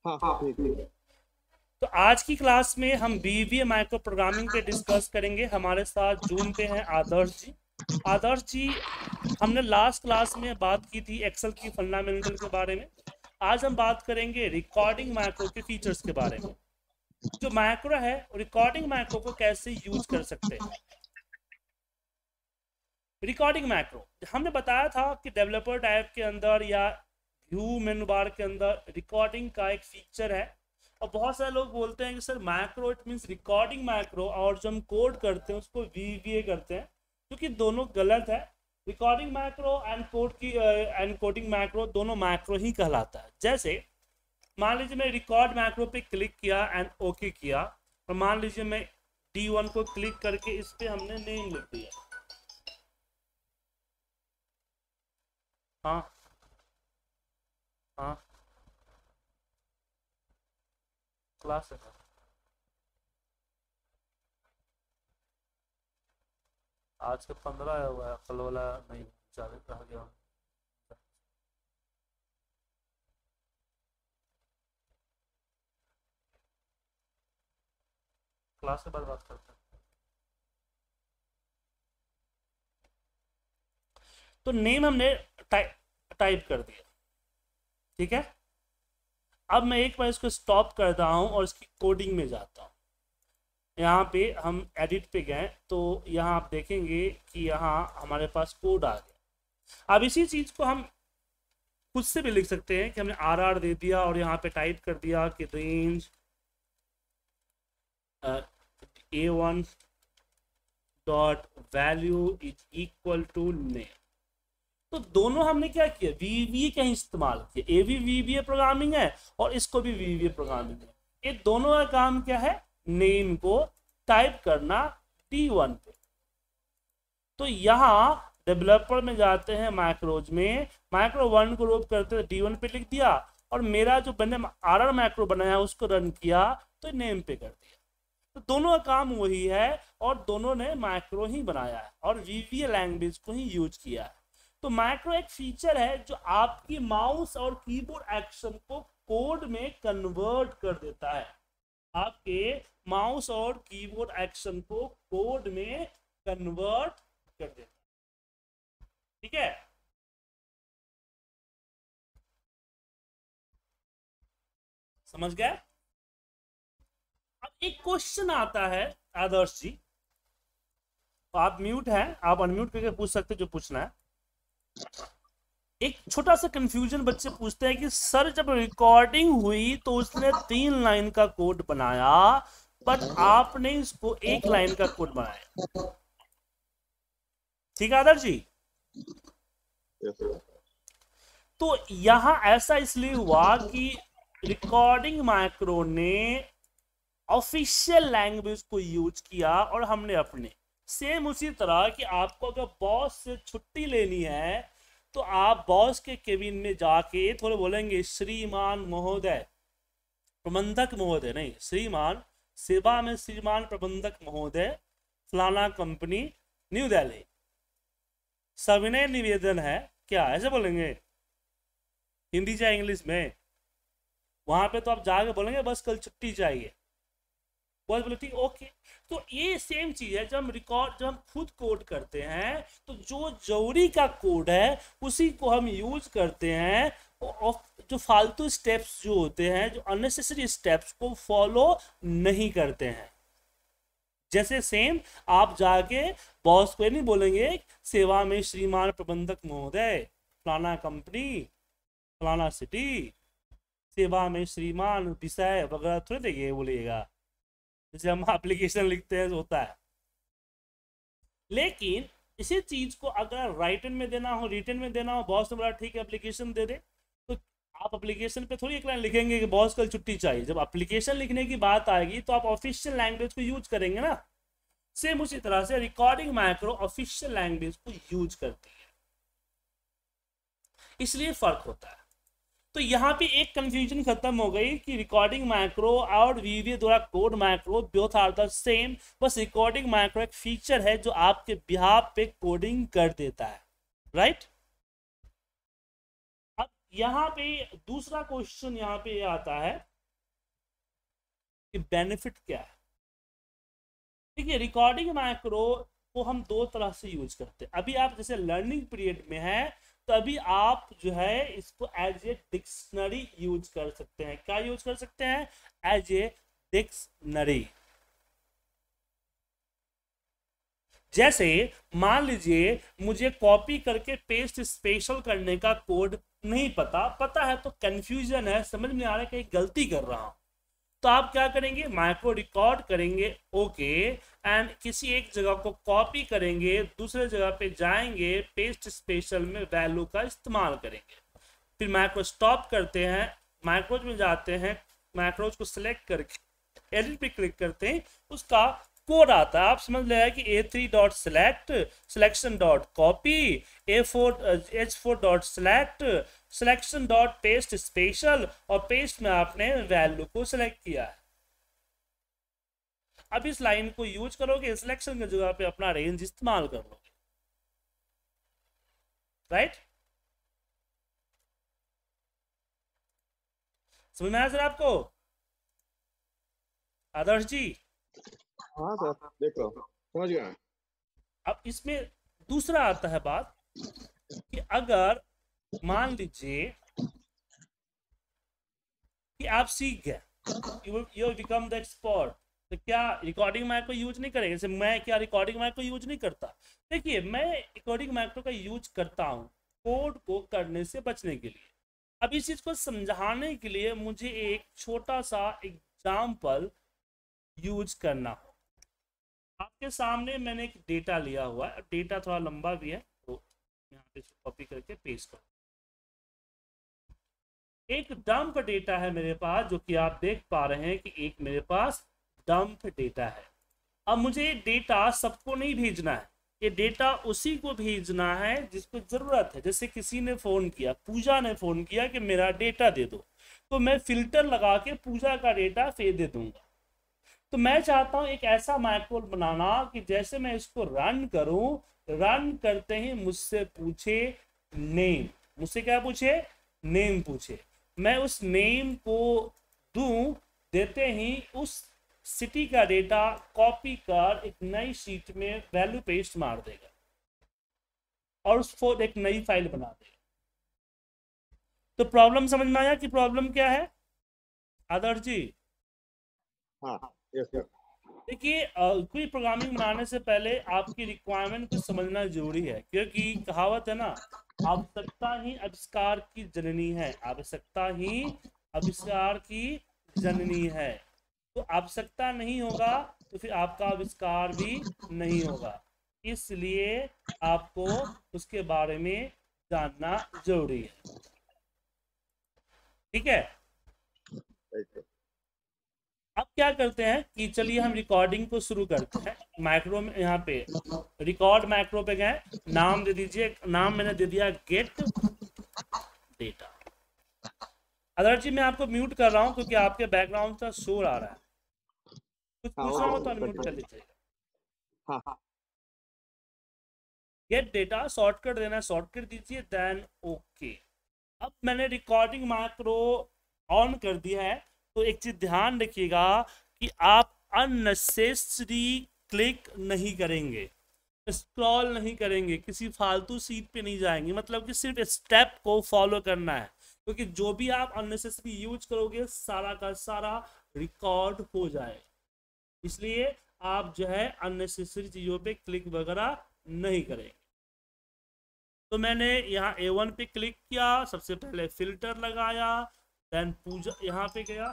हाँ ठीक है। तो आज की क्लास में हम वीवीए माइक्रो प्रोग्रामिंग पे डिस्कस करेंगे। हमारे साथ जूम पे हैं आदर्श जी। आदर्श जी, हमने लास्ट क्लास में बात की थी एक्सेल की फंडामेंटल के बारे में। आज हम बात करेंगे रिकॉर्डिंग मैक्रो के फीचर्स के बारे में। जो मैक्रो है, रिकॉर्डिंग मैक्रो को कैसे यूज कर सकते हैं। रिकॉर्डिंग मैक्रो हमने बताया था कि डेवलपर टाइप के अंदर या व्यू मेनू बार के अंदर रिकॉर्डिंग का एक फीचर है। और बहुत सारे लोग बोलते हैं कि sir macro it means recording macro, और जो हम कोड करते हैं उसको वीवीए करते हैं, क्योंकि दोनों गलत है। रिकॉर्डिंग मैक्रो एंड कोड की एंड कोडिंग मैक्रो दोनों मैक्रो ही कहलाता है। जैसे मान लीजिए मैं रिकॉर्ड मैक्रो पे क्लिक किया एंड ओके किया, और मान लीजिए मैं D1 को क्लिक करके इस पे हमने नेम लिख दिया। हाँ हाँ, क्लास है। आज का 15 आया हुआ है, कल वाला नहीं, 40 रह गया। क्लास के बाद बात करते हैं। तो नेम हमने टाइप कर दिया, ठीक है। अब मैं एक बार इसको स्टॉप करता हूँ और इसकी कोडिंग में जाता हूँ। यहाँ पे हम एडिट पे गए तो यहाँ आप देखेंगे कि यहाँ हमारे पास कोड आ गया। अब इसी चीज़ को हम खुद से भी लिख सकते हैं कि हमने RR दे दिया और यहाँ पे टाइप कर दिया कि range A1 dot value is equal to name. तो दोनों हमने क्या किया, वीवीए का इस्तेमाल किया। ये भी वीवीए प्रोग्रामिंग है और इसको भी वीवीए प्रोग्रामिंग है। ये दोनों का काम क्या है, नेम को टाइप करना D1 पे। तो यहाँ डेवलपर में जाते हैं मैक्रोज में, माइक्रो 1 को रोप करते हैं D1 पे लिख दिया, और मेरा जो मैंने RR मैक्रो बनाया है उसको रन किया तो नेम पे कर दिया। तो दोनों का काम वही है और दोनों ने मैक्रो ही बनाया है और वीवीए लैंग्वेज को ही यूज किया है। तो मैक्रो एक फीचर है जो आपकी माउस और कीबोर्ड एक्शन को कोड में कन्वर्ट कर देता है। आपके माउस और कीबोर्ड एक्शन को कोड में कन्वर्ट कर देता है, ठीक है। समझ गए। अब एक क्वेश्चन आता है आदर्श जी, तो आप म्यूट हैं, आप अनम्यूट करके पूछ सकते जो पूछना है। एक छोटा सा कंफ्यूजन बच्चे पूछते हैं कि सर जब रिकॉर्डिंग हुई तो उसने 3 लाइन का कोड बनाया, बट आपने इसको 1 लाइन का कोड बनाया। ठीक है आदर्श जी। तो यहां ऐसा इसलिए हुआ कि रिकॉर्डिंग मैक्रो ने ऑफिशियल लैंग्वेज को यूज किया और हमने अपने। सेम उसी तरह कि आपको अगर बॉस से छुट्टी लेनी है तो आप बॉस के केबिन में जाके थोड़े बोलेंगे श्रीमान महोदय, प्रबंधक महोदय नहीं, श्रीमान, सेवा में श्रीमान प्रबंधक महोदय, फलाना कंपनी, न्यू दिल्ली, सविनय निवेदन है, क्या ऐसे बोलेंगे हिंदी चाहे इंग्लिश में। वहां पे तो आप जाके बोलेंगे बस कल छुट्टी चाहिए। बॉस बोले ठीक ओके। तो ये सेम चीज है, जब हम खुद कोड करते हैं तो जो जरूरी का कोड है उसी को हम यूज करते हैं, और जो फालतू स्टेप्स जो होते हैं, जो अननेसेसरी स्टेप्स को फॉलो नहीं करते हैं। जैसे सेम आप जाके बॉस को नहीं बोलेंगे सेवा में श्रीमान प्रबंधक महोदय, फलाना कंपनी, फलाना सिटी, सेवा में श्रीमान विषय वगैरह थोड़े देखिए बोलिएगा, जैसे हम एप्लीकेशन लिखते हैं होता है। लेकिन इसी चीज को अगर राइटन में देना हो, रिटन में देना हो, बॉस ने बोला ठीक है एप्लीकेशन दे दे, तो आप एप्लीकेशन पे थोड़ी एक लाइन लिखेंगे कि बॉस कल छुट्टी चाहिए। जब एप्लीकेशन लिखने की बात आएगी तो आप ऑफिशियल लैंग्वेज को यूज करेंगे ना। सेम उसी तरह से रिकॉर्डिंग मैक्रो ऑफिशियल लैंग्वेज को यूज करती है, इसलिए फर्क होता है। तो यहाँ पे एक कंफ्यूजन खत्म हो गई कि रिकॉर्डिंग मैक्रो और वीवीए द्वारा code macro both are the same. बस रिकॉर्डिंग मैक्रो एक फीचर है जो आपके बिहाफ पे कोडिंग कर देता है, राइट। अब यहाँ पे दूसरा क्वेश्चन यहाँ पे आता है कि बेनिफिट क्या है। देखिए रिकॉर्डिंग मैक्रो को हम दो तरह से यूज करते हैं। अभी आप जैसे लर्निंग पीरियड में है तो अभी आप जो है इसको एज ए डिक्शनरी यूज कर सकते हैं। क्या यूज कर सकते हैं? As a dictionary. जैसे मान लीजिए मुझे कॉपी करके पेस्ट स्पेशल करने का कोड नहीं पता है तो कंफ्यूजन है, समझ में आ रहा है कहीं गलती कर रहा हूं, तो आप क्या करेंगे? माइक्रो रिकॉर्ड करेंगे, ओके, एंड किसी एक जगह को कॉपी करेंगे, दूसरे जगह पे जाएंगे, पेस्ट स्पेशल में वैल्यू का इस्तेमाल करेंगे, फिर माइक्रो स्टॉप करते हैं, माइक्रोज में जाते हैं, माइक्रोज को सिलेक्ट करके एडिट पे क्लिक करते हैं, उसका कोड आता है। आप समझ ले कि a3.select selection.copy h4.select selection.paste special और पेस्ट में आपने वैल्यू को सिलेक्ट किया है। अब इस लाइन को यूज करोगे, सिलेक्शन की जगह पे अपना रेंज इस्तेमाल कर लोगे, राइट? समझ में आया सर आपको? आदर्श जी? हाँ सर, देखो समझ गया। अब इसमें दूसरा आता है बात कि अगर मान लीजिए कि आप सीख गए, यू बिकम द एक्सपर्ट, तो क्या रिकॉर्डिंग माइक्रो यूज नहीं करेंगे? जैसे मैं क्या रिकॉर्डिंग माइक्रो यूज नहीं करता? देखिए मैं रिकॉर्डिंग माइक्रो का यूज करता हूं कोड को करने से बचने के लिए। अब इस चीज को समझाने के लिए मुझे एक छोटा सा एग्जाम्पल यूज करना हो। आपके सामने मैंने एक डेटा लिया हुआ है, डेटा थोड़ा लंबा भी है तो यहाँ पे कॉपी करके पेस्ट करो। एक डंप डेटा है मेरे पास, जो कि आप देख पा रहे हैं कि एक मेरे पास डंप डेटा है। अब मुझे डेटा सबको नहीं भेजना है, ये डेटा उसी को भेजना है जिसको जरूरत है। जैसे किसी ने फोन किया, पूजा ने फोन किया कि मेरा डेटा दे दो, तो मैं फिल्टर लगा के पूजा का डेटा दे दूंगा। तो मैं चाहता हूं एक ऐसा माइक्रो बनाना कि जैसे मैं इसको रन करूं, रन करते ही मुझसे पूछे नेम, मुझसे क्या पूछे? नेम पूछे। मैं उस नेम को दूं, देते ही उस सिटी का डेटा कॉपी कर एक नई शीट में वैल्यू पेस्ट मार देगा और उसको एक नई फाइल बना देगा। तो प्रॉब्लम समझ में आया कि प्रॉब्लम क्या है आदर्श जी? हाँ यस सर। देखिए कोई प्रोग्रामिंग बनाने से पहले आपकी रिक्वायरमेंट को समझना जरूरी है, क्योंकि कहावत है ना, आवश्यकता ही आविष्कार की जननी है, आवश्यकता ही आविष्कार की जननी है। तो आवश्यकता नहीं होगा तो फिर आपका आविष्कार भी नहीं होगा, इसलिए आपको उसके बारे में जानना जरूरी है। ठीक है? अब क्या करते हैं कि चलिए हम रिकॉर्डिंग को शुरू करते हैं। माइक्रो में यहाँ पे रिकॉर्ड माइक्रो पे गए, नाम दे दीजिए, नाम मैंने दे दिया गेट डेटा। अदर जी मैं आपको म्यूट कर रहा हूँ क्योंकि आपके बैकग्राउंड का शोर आ रहा है, कुछ पूछना हो तो अनम्यूट कर लीजिएगा। हाँ। गेट डेटा शॉर्टकट देना, शॉर्टकट दीजिए, देन ओके। अब मैंने रिकॉर्डिंग माइक्रो ऑन कर दिया है, तो एक चीज ध्यान रखिएगा कि आप अननेसेसरी क्लिक नहीं करेंगे, स्क्रॉल नहीं करेंगे, किसी फालतू सीट पे नहीं जाएंगे, मतलब कि सिर्फ स्टेप को फॉलो करना है, क्योंकि जो भी आप अननेसेसरी यूज करोगे सारा का सारा रिकॉर्ड हो जाए। इसलिए आप जो है अननेसेसरी चीजों पे क्लिक वगैरह नहीं करेंगे। तो मैंने यहाँ A1 पे क्लिक किया, सबसे पहले फिल्टर लगाया, देन पूजा यहाँ पे गया,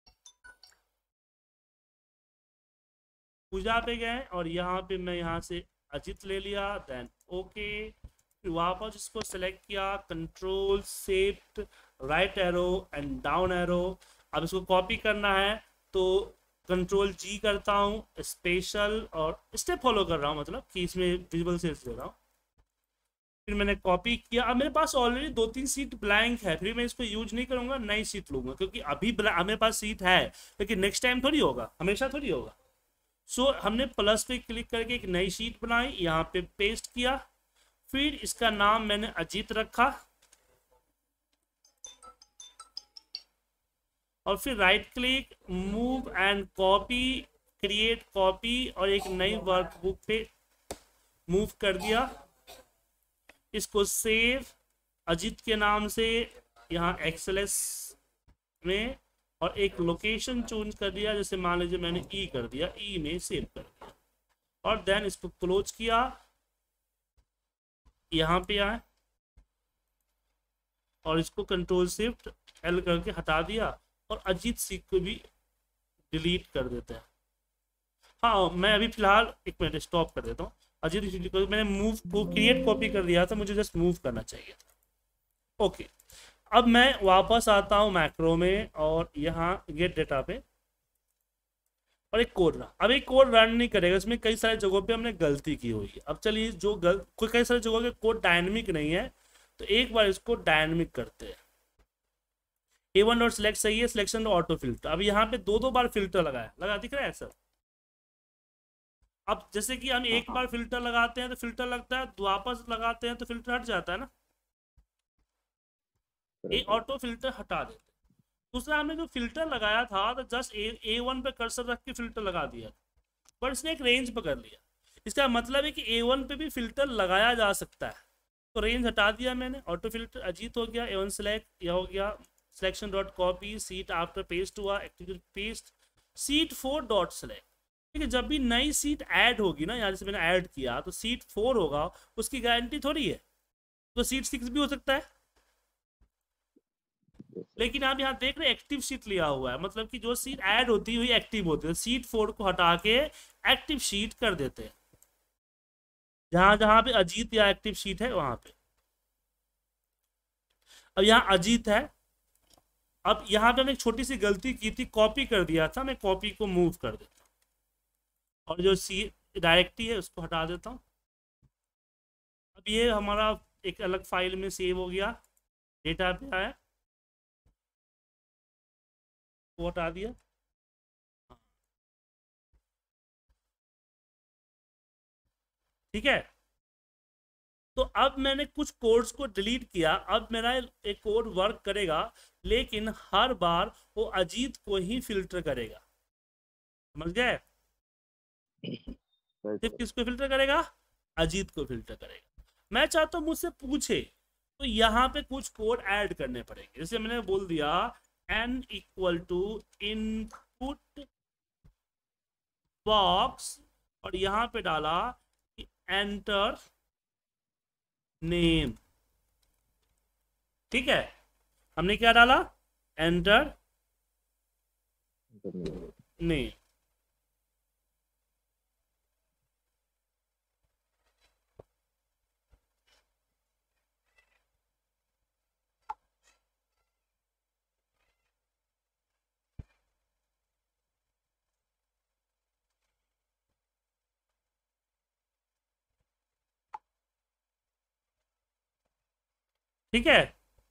पूजा पे गए और यहाँ पे मैं यहाँ से अजित ले लिया, देन ओके। फिर वापस इसको सेलेक्ट किया, control shift right arrow and down arrow. अब इसको कॉपी करना है तो कंट्रोल G करता हूँ, स्पेशल और स्टेप फॉलो कर रहा हूँ, मतलब कि इसमें विजुअल सेल्स दे रहा हूँ। फिर मैंने कॉपी किया, अब मेरे पास ऑलरेडी 2-3 सीट ब्लैंक है, फिर मैं इसको यूज नहीं करूंगा, नई सीट लूंगा, क्योंकि अभी मेरे पास सीट है लेकिन नेक्स्ट टाइम थोड़ी होगा, हमेशा थोड़ी होगा। सो हमने प्लस पे क्लिक करके एक नई शीट बनाई, यहाँ पे पेस्ट किया, फिर इसका नाम मैंने अजीत रखा, और फिर right click, move and copy, create copy, और एक नई वर्कबुक पे मूव कर दिया। इसको सेव अजीत के नाम से यहाँ एक्सएलएस में, और एक लोकेशन चूज कर दिया, जैसे मान लीजिए मैंने ई कर दिया, ई में सेव कर दिया, और देन इसको क्लोज किया, यहाँ पे आए और इसको कंट्रोल शिफ्ट एल करके हटा दिया, और अजीत सिंह को भी डिलीट कर देते हैं। हाँ, मैं अभी फिलहाल एक मिनट स्टॉप कर देता हूँ। अजीत सिंह को मैंने मूव को क्रिएट कॉपी कर दिया था, मुझे जस्ट मूव करना चाहिए था। ओके, अब मैं वापस आता हूँ मैक्रो में, और यहाँ गेट डेटा पे, और एक कोड रहा। अब एक कोड रन नहीं करेगा, इसमें कई सारे जगहों पे हमने गलती की हुई है। अब चलिए, जो कोई कई सारे जगहों के कोड डायनेमिक नहीं है, तो एक बार इसको डायनेमिक करते हैं। A1 डॉट सिलेक्ट सही है, सिलेक्शन ऑटो फिल्टर। अब यहाँ पे दो बार फिल्टर लगा दिख रहा है सर। अब जैसे कि हम एक बार फिल्टर लगाते हैं तो फिल्टर लगता है, वापस लगाते हैं तो फिल्टर हट जाता है ना, ये ऑटो फिल्टर हटा देते हैं। दूसरा, हमने जो फिल्टर लगाया था तो जस्ट A1 पे कर्सर रख के फिल्टर लगा दिया, पर इसने एक रेंज पकड़ लिया। इसका मतलब है कि A1 पे भी फिल्टर लगाया जा सकता है, तो रेंज हटा दिया मैंने, ऑटो फिल्टर अजीत हो गया, A1 सेलेक्ट, यह हो गया selection dot copy, sheet after paste हुआ, activate paste, sheet 4 dot select. ठीक है, जब भी नई सीट ऐड होगी ना, यहाँ से मैंने ऐड किया तो सीट 4 होगा, उसकी गारंटी थोड़ी है, तो सीट 6 भी हो सकता है। लेकिन आप यहाँ देख रहे हैं एक्टिव सीट लिया हुआ है, मतलब कि जो सीट ऐड होती हुई एक्टिव होती है। सीट 4 को हटा के एक्टिव सीट कर देते हैं, जहां जहां पे अजीत या एक्टिव सीट है वहां पे। अब यहाँ अजीत है, अब यहाँ पे हमने एक छोटी सी गलती की थी, कॉपी कर दिया था, मैं कॉपी को मूव कर देता हूँ, और जो सी डायरेक्टरी है उसको हटा देता हूँ। अब ये हमारा एक अलग फाइल में सेव हो गया, डेटा पे आया, वो हटा दिया। ठीक है, तो अब मैंने कुछ कोड्स को डिलीट किया, अब मेरा एक कोड वर्क करेगा, लेकिन हर बार वो अजीत को ही फिल्टर करेगा। समझ गए? सिर्फ किसको फिल्टर करेगा? अजीत को फिल्टर करेगा। मैं चाहता हूं मुझसे पूछे, तो यहाँ पे कुछ कोड ऐड करने पड़ेंगे। जैसे मैंने बोल दिया n equal to input box, और यहाँ पे डाला कि एंटर नेम। ठीक है, हमने क्या डाला? Enter name. ठीक है,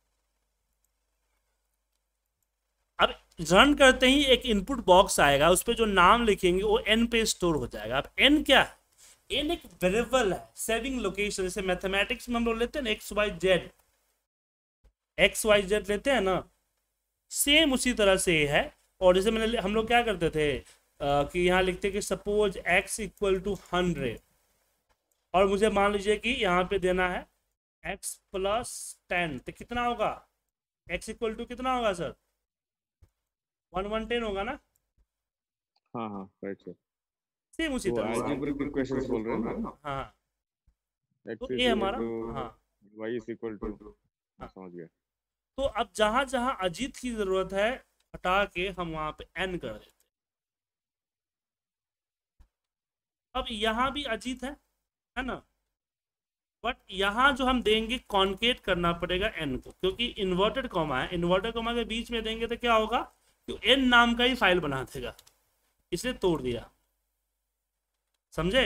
अब रन करते ही एक इनपुट बॉक्स आएगा, उस पर जो नाम लिखेंगे वो n पे स्टोर हो जाएगा। अब n क्या है? n एक वेरिएबल है, सेविंग लोकेशन। जैसे मैथमेटिक्स में हम लोग लेते हैं ना एक्स वाई जेड लेते हैं ना, सेम उसी तरह से है। और जैसे मैंने हम लोग क्या करते थे कि यहाँ लिखते कि सपोज x इक्वल टू 100, और मुझे मान लीजिए कि यहाँ पे देना है x प्लस 10, तो कितना होगा? x इक्वल टू कितना होगा सर? 110 होगा ना? हाँ हाँ राइट सर। सेम उसी तरह से। अलजेब्रिक इक्वेशंस बोल रहे हैं ना? हाँ, x तो ये हमारा, हाँ y इज इक्वल टू, समझ गया। तो अब जहां जहां अजीत की जरूरत है हटा के हम वहां पे n कर देते हैं। अब यहाँ भी अजीत है ना, बट यहाँ जो हम देंगे कॉन्केट करना पड़ेगा n को, क्योंकि इन्वर्टेड कॉमा है, इन्वर्टेड कॉमा के बीच में देंगे तो क्या होगा? तो n नाम का ही फाइल बना देगा, इसलिए तोड़ दिया। समझे?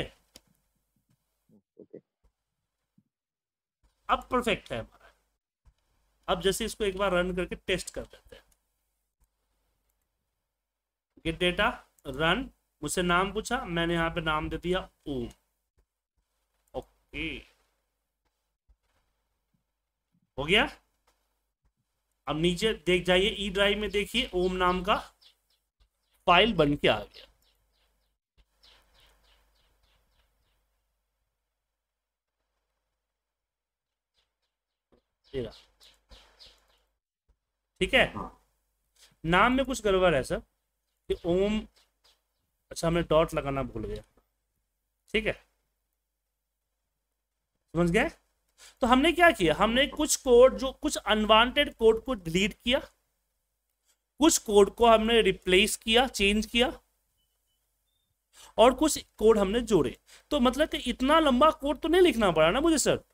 अब परफेक्ट है हमारा। अब जैसे इसको एक बार रन करके टेस्ट कर देते हैं। गेट डेटा रन, मुझसे नाम पूछा, मैंने यहाँ पे नाम दे दिया ओम। ओके, हो गया। अब नीचे देख जाइए, ई ड्राइव में देखिए ओम नाम का फाइल बन के आ गया। ठीक है, नाम में कुछ गड़बड़ है सर कि ओम, अच्छा हमने डॉट लगाना भूल गया। ठीक है, समझ गए? तो हमने क्या किया, हमने कुछ कोड, जो कुछ अनवांटेड कोड को डिलीट किया, कुछ कोड को हमने रिप्लेस किया, चेंज किया, और कुछ कोड हमने जोड़े। तो मतलब कि इतना लंबा कोड तो नहीं लिखना पड़ा ना मुझे सर।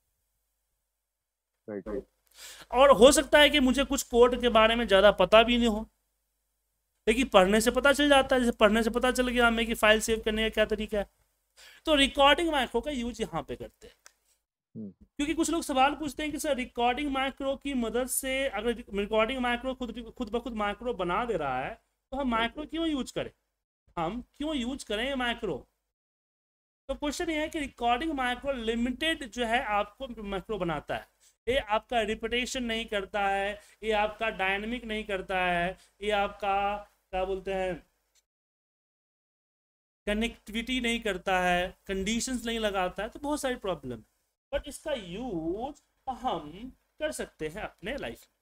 राइट। और हो सकता है कि मुझे कुछ कोड के बारे में ज्यादा पता भी नहीं हो, लेकिन पढ़ने से पता चल जाता है। जैसे पढ़ने से पता चल गया हमें कि फाइल सेव करने का क्या तरीका है। तो रिकॉर्डिंग मैक्रो का यूज यहाँ पे करते हैं, क्योंकि कुछ लोग सवाल पूछते हैं कि सर रिकॉर्डिंग मैक्रो की मदद से, अगर रिकॉर्डिंग मैक्रो खुद ब खुद मैक्रो बना दे रहा है, तो हम मैक्रो क्यों यूज करें, हम क्यों यूज करें मैक्रो? तो क्वेश्चन ये है कि रिकॉर्डिंग मैक्रो लिमिटेड जो है आपको मैक्रो बनाता है। ये आपका रिपीटेशन नहीं करता है, ये आपका डायनेमिक नहीं करता है, ये आपका क्या बोलते हैं कनेक्टिविटी नहीं करता है, कंडीशंस नहीं लगाता है, तो बहुत सारी प्रॉब्लम है। बट इसका यूज हम कर सकते हैं अपने लाइफ में।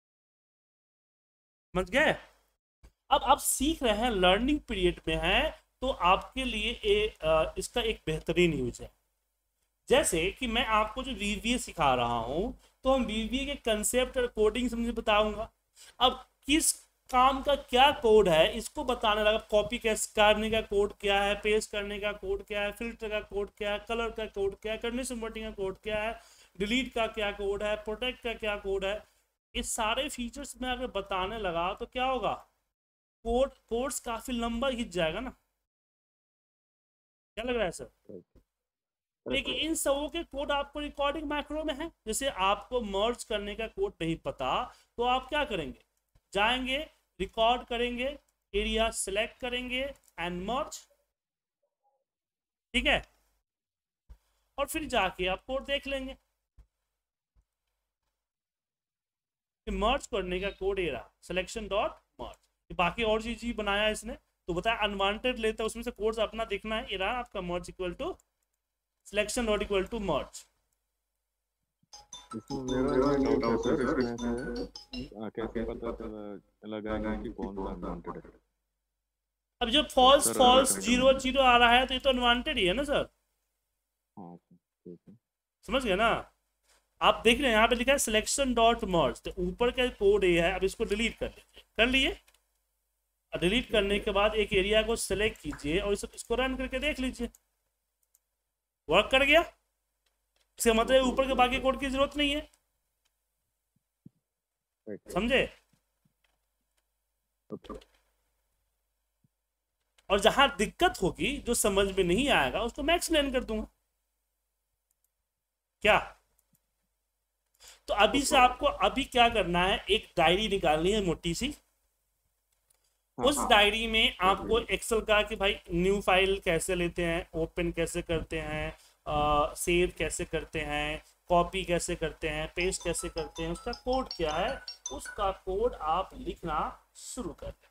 समझ गए? अब आप सीख रहे हैं, लर्निंग पीरियड में हैं, तो आपके लिए इसका एक बेहतरीन यूज है। जैसे कि मैं आपको जो वीवीए सिखा रहा हूं, तो हम वीवीए के कंसेप्ट और कोडिंग समझे बताऊंगा। अब किस काम का क्या कोड है इसको बताने लगा, कॉपी कैसे करने का कोड क्या है, पेस्ट करने का कोड क्या है, फिल्टर का कोड क्या है, कलर का कोड क्या है, कंडीशन वर्टिंग का कोड क्या है, डिलीट का क्या कोड है, प्रोटेक्ट का क्या कोड है, इस सारे फीचर्स में अगर बताने लगा तो क्या होगा, कोर्स काफी लंबा खिंच जाएगा ना। क्या लग रहा है सर? लेकिन इन सबों के कोड आपको रिकॉर्डिंग मैक्रो में है। जैसे आपको मर्ज करने का कोड नहीं पता, तो आप क्या करेंगे, जाएंगे रिकॉर्ड करेंगे, एरिया सिलेक्ट करेंगे एंड मर्ज। ठीक है, और फिर जाके आप कोड देख लेंगे कि मर्ज करने का कोड ये रहा, सिलेक्शन डॉट मर्ज। बाकी और चीज बनाया इसने, तो बताया अनवांटेड लेता है उसमें से कोड्स अपना देखना है। ये रहा आपका merge equal to selection dot equal to merge. इसमें मेरा ये डाउट है सर, इसमें से कैसे पता लगाएंगे कि कौन सा अनवांटेड है? अब जब फॉल्स फॉल्स 0 0 आ रहा है तो ये तो अनवांटेड ही है ना सर। हाँ ठीक है, समझ गए ना? आप देख रहे हैं यहाँ पे लिखा है सिलेक्शन डॉट मर्ज, तो ऊपर का कोड ये है। अब इसको डिलीट कर लीजिए, कर लिए। डिलीट करने के बाद एक एरिया को सिलेक्ट कीजिए और इसको रन करके देख लीजिए, वर्क कर गया। इसका मतलब ऊपर के बाकी कोड की जरूरत नहीं है। समझे? और जहां दिक्कत होगी, जो समझ में नहीं आएगा, उसको मैं एक्सप्लेन कर दूंगा। क्या? तो अभी से आपको अभी क्या करना है, एक डायरी निकालनी है मोटी सी। उस डायरी में आपको एक्सेल का कि भाई न्यू फाइल कैसे लेते हैं, ओपन कैसे करते हैं, सेव कैसे करते हैं, कॉपी कैसे करते हैं, पेस्ट कैसे करते हैं, उसका कोड क्या है, उसका कोड आप लिखना शुरू कर दें।